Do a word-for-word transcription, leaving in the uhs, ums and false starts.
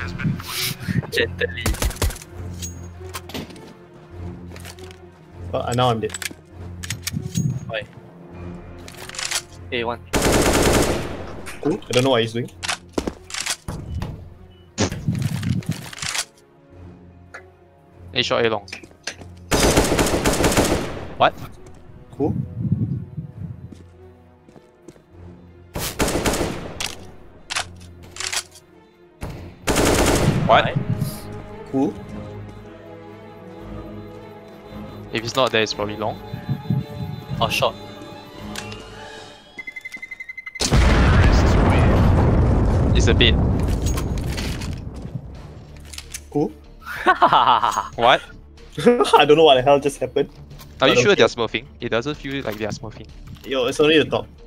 Gently. Oh, now I'm dead. Why? A one. Cool. I don't know what he's doing. A short, A long. What? Cool. What? Nice. Cool. If it's not there, it's probably long. Or short. It's a bit. Cool. What? I don't know what the hell just happened. Are you I don't sure care. they're smurfing? It doesn't feel like they're smurfing. Yo, it's only the top.